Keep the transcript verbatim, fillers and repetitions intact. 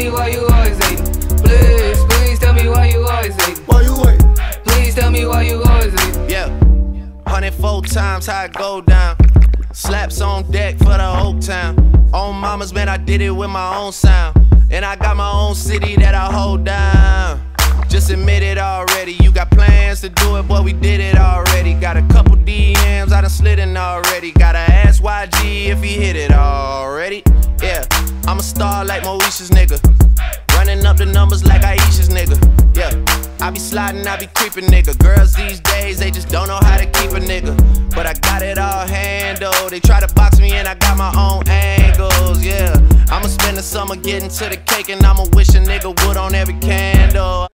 me why you always hating. Please, please tell me why you always hating. Why you waiting? Please tell me why you always hating. Yeah, one hundred four times how it go down. Slaps on deck for the whole town. On mamas, man, I did it with my own sound. And I got my own city that I hold down. Just admit it already. You got plans to do it, boy, we did it already. Got a couple D Ms, I done slid in already. Gotta ask Y G if he hit it already. Yeah, I'm a star like Moesha's nigga. Running up the numbers like Aisha's nigga. Yeah, I be sliding, I be creeping nigga. Girls these days, they just don't know how to keep a nigga. But I got it all handled. They try to box me and I got my own angles, yeah. I'ma spend the summer getting to the cake and I'ma wish a nigga would on every candle.